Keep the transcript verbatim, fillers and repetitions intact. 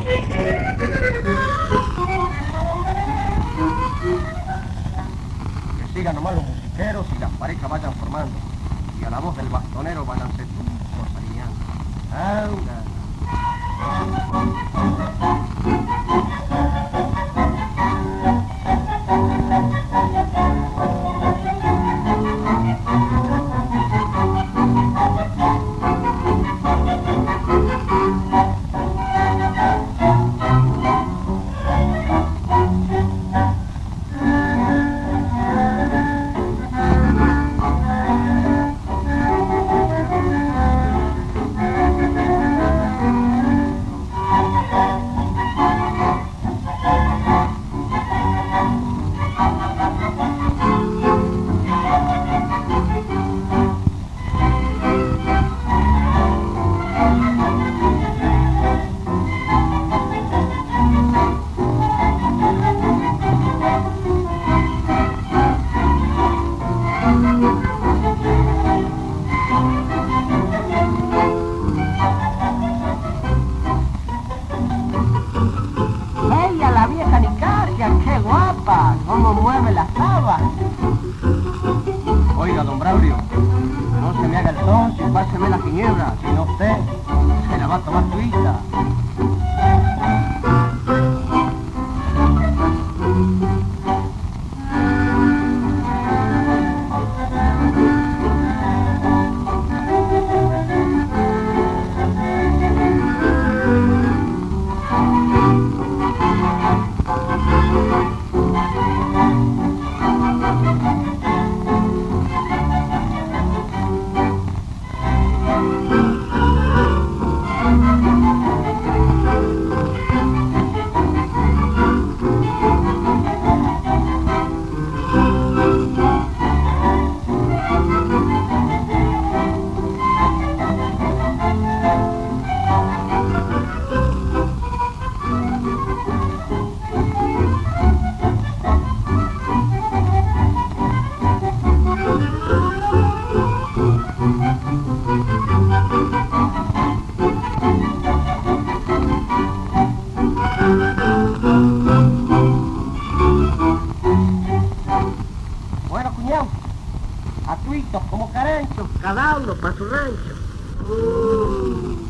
Que sigan nomás los musiqueros y las parejas vayan formando. Y a la voz del bastonero balance todos alineando. Anda. ¿Cómo mueve la saba? Oiga, don Braulio, no se me haga el son, si páseme la ginebra, si no usted se la va a tomar tuita. Bueno, cuñado, atuitos como caranchos, cada uno para su rancho. Uh.